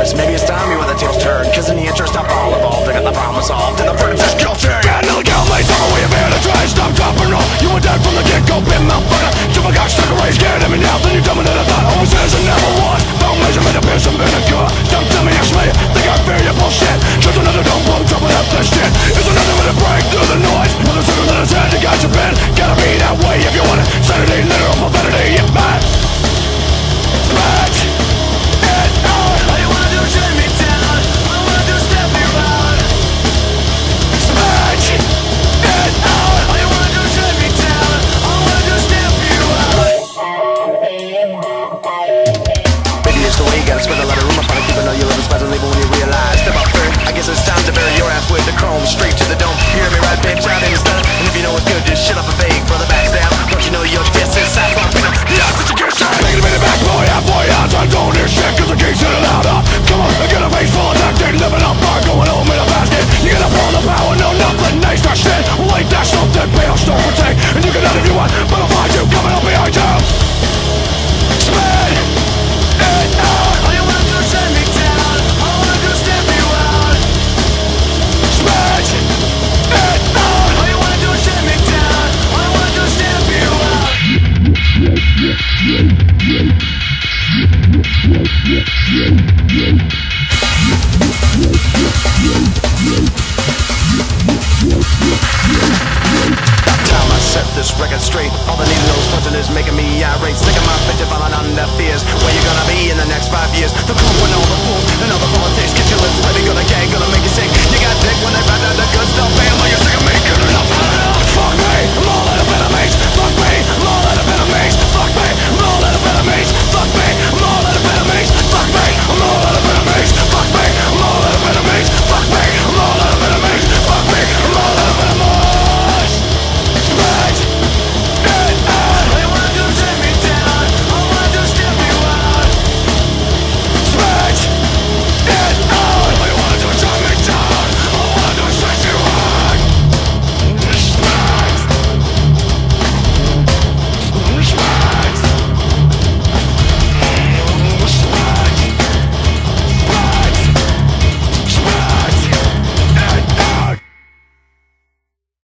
yours. Maybe it's time you where the tables turn, cause in the interest of all involved, I got the problem solved, and the verdict is guilty. And illegal mates, I'm away of here to try and stop, drop, and roll. You were dead from the get-go, been motherfucker. Jump a cock, stuck a race, scared of me now, then you dumb it that I thought always is and never was. Bone measurement appears some vinegar. Don't tell me actually, think I fear your bullshit. Just another dumb bum dropping up this shit. It's another way to break through the noise. With a circle that is head, you got your pen. Gotta be that way if you want it. Sanity, literal profanity, yeah, man. Smash it out. All you wanna do is shut me down. All you wanna do is step me around. Smash it out. All you wanna do is shut me down. All you wanna do is step you out. Maybe it's the way you gotta spend a lot of room up on it, keeping all your living spots and leaving when you realize step out first. I guess it's time to bury your ass with the chrome straight to the dome. You hear me right, bitch? Out in the sun. And if you know it's good, just shut up and fake for the backstab. Don't you know your guess is sad for the odds that you can't say. Make it back, boy, I'm trying to hear shit, cause I can't sit it louder. Come on, I got a face full of tactic, living up bar, going home in a basket. You gotta pull the power, no nothing, nice that shit. Well, ain't that something, pay off, don't protect. And you can let if you want, but I'll find you coming up behind you. Spin it out. All you wanna do is shut me down. All I wanna do is step you out. Smash it out. All you wanna do is shut me down. All I wanna do is step you out. Time I set this record straight. All the needles punching is making me irate. Sticking my bitch falling on their fears. Where you gonna be in the next 5 years? The cool when all the fools and all the politics get your lips ready. Gonna gag, gonna make you sick. You got dick when they